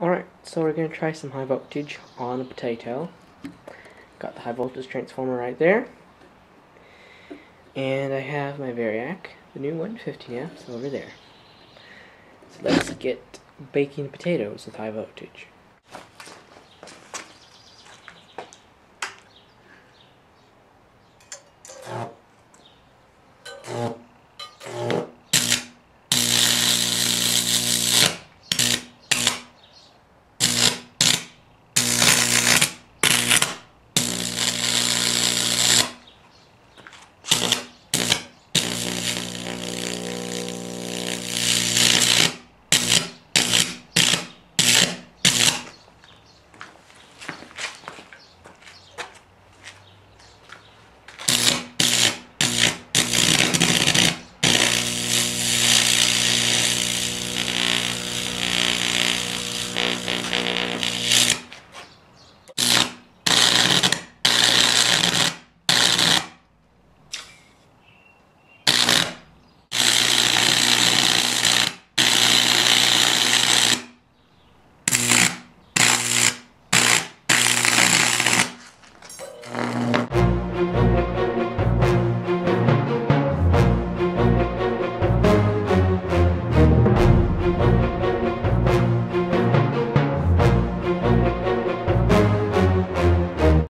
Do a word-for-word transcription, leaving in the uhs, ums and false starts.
Alright, so we're going to try some high voltage on a potato. Got the high voltage transformer right there. And I have my Variac, the new one, fifteen amps, over there. So let's get baking potatoes with high voltage.